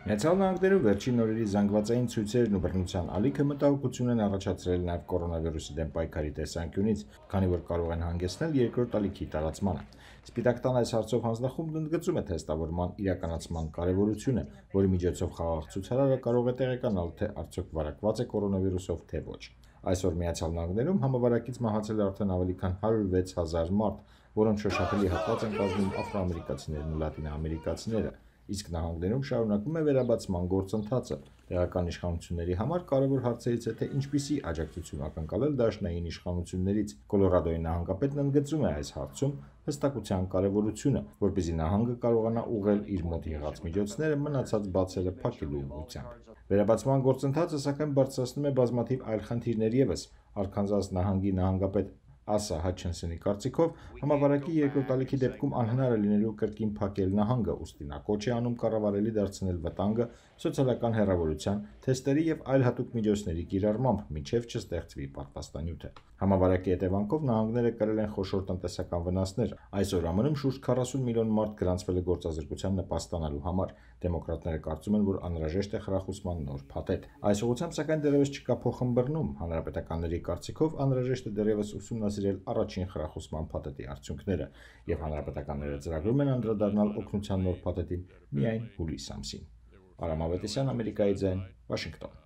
Միացյալ Նահանգներում վերջին օրերի զանգվածային ցույցերն ու բռնության ալիքը մտահոգություն են առաջացրել նաև կորոնավիրուսի դեմ պայքարի տեսանկյունից, քանի որ կարող են հանգեցնել երկրորդ ալիքի տարածմանը։ Սպիտակ տան այս հարցով հանձնախումբն ընդգծում է թեստավորման իրականացման կարևորությունը, որի միջոցով խաղաղ ցուցարարը կարող է տեղեկանալ, թե արդյոք վարակված է կորոնավիրուսով, թե ոչ։ Այսօր Միացյալ Նահանգներում համավարակից մահացել է արդեն ավելի քան 106,000 մարդ, որոնց շոշափելի հատված են կազմում աֆրոամերիկացիներն ու լատինաամերիկացիները, իսկ նահանգներում շարունակվում է վերաբացման գործընթացը։ Տեղական իշխանությունների համար կարևոր հարցերից է, թե ինչպիսի աջակցություն ակնկալել դաշնային իշխանություններից։ Կոլորադոյի նահանգապետն ընդգծում է այս հարցում հստակության կարևորությունը, որպեսզի նահանգը կարողանա ուղղել իր մոտ եղած միջոցները մնացած բացերը փակելու ուղղությամբ։ Վերաբացման գործընթացը սակայն բարձրացնում է բազմաթիվ այլ խնդիրներ ևս։ Արքանզաս նահանգի նահանգապետ Ասա Հաչինսոնի կարծիքով համավարակի երկրորդ ալիքի դեպքում անհնար է լինելու կրկին փակել նահանգը, ուստի նա կոչ է անում կառավարելի դարձնել վտանգը սոցիալական հեռավորության, թեստերի եւ այլ հատուկ միջոցների կիրառմամբ, մինչև չստեղծվի պատվաստանյութը։ Համավարակի հետևանքով նահանգները կրել են խոշոր տնտեսական վնասներ։ Այսօր ԱՄՆ-ում շուրջ 40 միլիոն մարդ գրանցվել է գործազրկության նպաստ ստանալու համար։ Դեմոկրատները կարծում են, որ անհրաժեշտ է խրախուսման նոր փաթեթ։ Այս ուղղությամբ սակայն դեռևս չկա փոխըմբռնում։ Հանրապետականների կարծիքով անհրաժեշտ է դեռևս ուսումնասիրել առաջին խրախուսման փաթեթի արդյունքները, եւ հանրապետականները ծրագրում են անդրադառնալ օգնության նոր փաթեթին միայն հուլիս ամսին։ Արամ Ավետիսյան, Ամերիկայի ձայն, Վաշինգտոն։